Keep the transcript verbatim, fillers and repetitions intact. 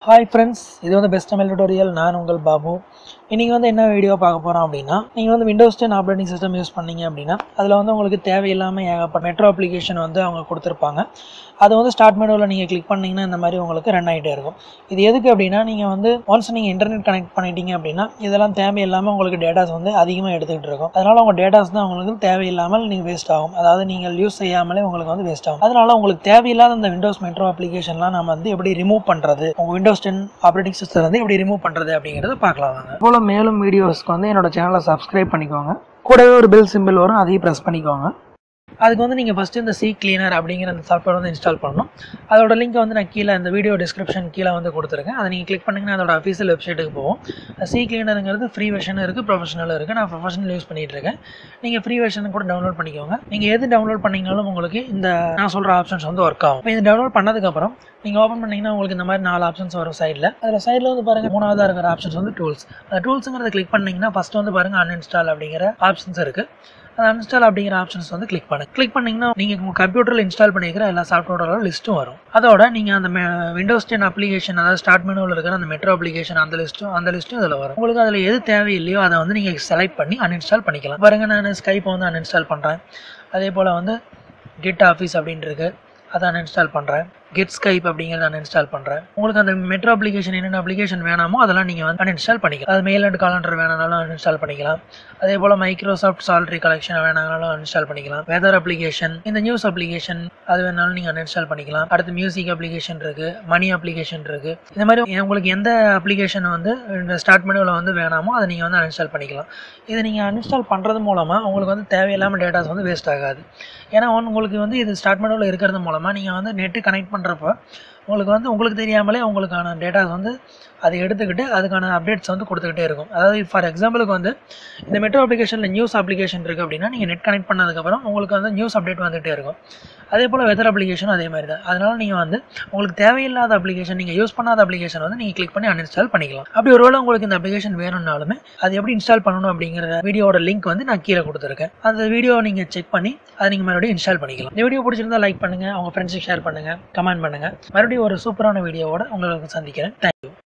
Hi friends, this is the best Tamil tutorial. I am Ungal Babu. இன்னைக்கு வந்து என்ன video பார்க்க போறோம் அப்படினா நீங்க வந்து Windows ten operating system use பண்ணீங்க அப்படினா அதுல வந்து உங்களுக்கு தேவையில்லாம ஏகப்பட்ட மெட்ரோ அப்ளிகேஷன் வந்து அவங்க கொடுத்திருப்பாங்க. அது வந்து ஸ்டார்ட் மெனுல நீங்க கிளிக் பண்ணீங்கன்னா இந்த மாதிரி உங்களுக்கு ரன் ஆயிட்டே இருக்கும். இது எதுக்கு அப்படினா நீங்க வந்து once நீங்க இன்டர்நெட் கனெக்ட் பண்ணிட்டீங்க அப்படினா இதெல்லாம் தேவையில்லாம உங்களுக்கு டேட்டாஸ் வந்து அதிகமா எடுத்துக்கிட்டு இருக்கும். அதனால உங்க டேட்டாஸ் தான் உங்களுக்கு தேவையில்லாம நீங்க வேஸ்ட் ஆகும். அதாவது நீங்க யூஸ் செய்யாமலே உங்களுக்கு வந்து வேஸ்ட் ஆகும். அதனால உங்களுக்கு தேவையில்லாத இந்த Windows மெட்ரோ அப்ளிகேஷன்லாம் நாம வந்து எப்படி ரிமூவ் பண்றது? உங்க Windows ten ஆப்பரேட்டிங் சிஸ்டம் வந்து எப்படி ரிமூவ் பண்றது அப்படிங்கறத பார்க்கலாம் வாங்க. மேலும் வீடியோஸ்க்கு வந்து என்னோட சேனலை சப்ஸ்கிரைப் பண்ணிக்கோங்க. கூடவே ஒரு பெல் சிம்பிள் வரும், அதையும் பிரஸ் பண்ணிக்கோங்க. அதுக்கு வந்து நீங்கள் ஃபஸ்ட்டு இந்த சி கிளீனர் அப்படிங்கிற அந்த சாஃப்ட்வேர் வந்து இன்ஸ்டால் பண்ணணும். அதோட லிங்க் வந்து நான் கீழே இந்த வீடியோ டிஸ்கிரிப்ஷன் கீழே வந்து கொடுத்துருக்கேன். அதை நீங்கள் கிளிக் பண்ணிங்கன்னா அதோட அஃபீஷியல் வெப்சைட்டுக்கு போகும். சி கிளீனருங்கிறது ஃப்ரீ வெர்ஷன் இருக்குது, ப்ரொஃபஷனலும் இருக்குது. நான் ப்ரொஃபஷனல் யூஸ் பண்ணிகிட்டு இருக்கேன். நீங்கள் ஃப்ரீ வெர்ஷன் கூட டவுன்லோட் பண்ணிக்கோங்க. நீங்கள் எது டவுன்லோட் பண்ணிங்கனாலும் உங்களுக்கு இந்த நான் சொல்கிற ஆப்ஷன்ஸ் வந்து ஒர்க் ஆகும். இப்போ இது டவுன்லோட் பண்ணதுக்கப்புறம் நீங்கள் ஓப்பன் பண்ணிங்கன்னா உங்களுக்கு இந்த மாதிரி நாலு ஆப்ஷன்ஸ் வரும் சைடில். அதில் சைடில் வந்து பாருங்கள் மூணாவதாக இருக்கிற ஆப்ஷன்ஸ் வந்து டூல்ஸ். அந்த டூல்ஸுங்கிறத கிளிக் பண்ணிங்கன்னா ஃபஸ்ட்டு வந்து பாருங்கள் அன்இன்ஸ்டால் அப்படிங்கிற ஆப்ஷன்ஸ் இருக்குது. அந்த அன்இன்ஸ்டால் அப்படிங்கிற ஆப்ஷன்ஸ் வந்து கிளிக் பண்ணுங்க. கிளிக் பண்ணிங்கன்னா நீங்கள் உங்கள் கம்ப்யூட்டரில் இன்ஸ்டால் பண்ணிக்கிற எல்லா சாஃப்ட்வேரோட லிஸ்ட்டும் வரும். அதோட நீங்கள் அந்த விண்டோஸ் டென் அப்ளிகேஷன், அதாவது ஸ்டார்ட் மெனுவில் இருக்கிற அந்த மெட்ரோ அப்ளிகேஷன் அந்த லிஸ்ட்டும் அந்த லிஸ்ட்டும் இதில் வரும். உங்களுக்கு அதில் எது தேவையில்லையோ அதை வந்து நீங்கள் செலக்ட் பண்ணி அன்இன்ஸ்டால் பண்ணிக்கலாம். பாருங்கள், நான் ஸ்கைப்பை வந்து அன்இன்ஸ்டால் பண்ணுறேன். அதே போல் வந்து கெட் ஆஃபீஸ் அப்படின்ட்டு இருக்குது, அதை அன்இன்ஸ்டால் பண்ணுறேன். கெட் ஸ்கைப் அப்படிங்கிறத அன்இன்ஸ்டால் பண்ணுறேன். உங்களுக்கு அந்த மெட்ரோ அப்ளிகேஷன் என்னென்ன அப்ளிகேஷன் வேணாமோ அதெல்லாம் நீங்கள் வந்து அன்இன்ஸ்டால் பண்ணிக்கலாம். அது மெயில் அண்ட் காலண்டர் வேணாலும் அன்இன்ஸ்டால் பண்ணிக்கலாம். அதே போல் மைக்ரோசாஃப்ட் சாலரி கலெக்ஷன் வேணாலும் அன்இன்ஸ்டால் பண்ணிக்கலாம். வெதர் அப்ளிகேஷன், இந்த நியூஸ் அப்ளிகேஷன் அது வேணாலும் நீங்கள் அன்இன்ஸ்டால் பண்ணிக்கலாம். அடுத்து மியூசிக் அப்ளிகேஷன் இருக்குது, மணி அப்ளிகேஷன் இருக்குது. இந்த மாதிரி உங்களுக்கு எந்த அப்ளிகேஷன் வந்து இந்த ஸ்டார்ட் மெனுவில் வந்து வேணாமோ அதை நீங்கள் வந்து அன்இன்ஸ்டால் பண்ணிக்கலாம். இதை நீங்கள் அன்இன்ஸ்டால் பண்ணுறது மூலமாக உங்களுக்கு வந்து தேவையில்லாமல் டேட்டாஸ் வந்து வேஸ்ட் ஆகாது. ஏன்னா உங்களுக்கு வந்து இது ஸ்டார்ட் மெனுவில் இருக்கிறது மூலமாக நீங்கள் வந்து நெட்டு கனெக்ட் பண்ணுறப்போ உங்களுக்கு வந்து உங்களுக்கு தெரியாமலே உங்களுக்கான டேட்டாஸ் வந்து அதை எடுத்துக்கிட்டு அதுக்கான அப்டேட்ஸ் வந்து கொடுத்துக்கிட்டே இருக்கும். அதாவது ஃபார் எக்ஸாம்பிளுக்கு வந்து இந்த மெட்ரோ அப்ளிகேஷனில் நியூஸ் அப்ளிகேஷன் இருக்குது அப்படின்னா நீங்கள் நெட் கனெக்ட் பண்ணதுக்கப்புறம் உங்களுக்கு வந்து நியூஸ் அப்டேட் வந்துகிட்டே இருக்கும். அதே போல் வெதர் அப்ளிகேஷனும் அதே மாதிரி தான். அதனால் நீங்கள் வந்து உங்களுக்கு தேவையில்லாத அப்ளிகேஷன், நீங்கள் யூஸ் பண்ணாத அப்ளிகேஷன் வந்து நீங்கள் கிளிக் பண்ணி அன்இன்ஸ்டால் பண்ணிக்கலாம். அப்படி ஒருவேளை உங்களுக்கு இந்த அப்ளிகேஷன் வேணும்னாலுமே அது எப்படி இன்ஸ்டால் பண்ணணும் அப்படிங்கிற வீடியோட லிங்க் வந்து நான் கீழே கொடுத்துருக்கேன். அந்த வீடியோ நீங்கள் செக் பண்ணி அதை நீங்கள் மறுபடியும் இன்ஸ்டால் பண்ணிக்கலாம். இந்த வீடியோ பிடிச்சிருந்தா லைக் பண்ணுங்கள், உங்கள் ஃப்ரெண்ட்ஸுக்கு ஷேர் பண்ணுங்கள், கமெண்ட் பண்ணுங்கள். மறுபடியும் ஒரு சூப்பரான வீடியோவோட உங்களுக்கு சந்திக்கிறேன். தேங்க்யூ.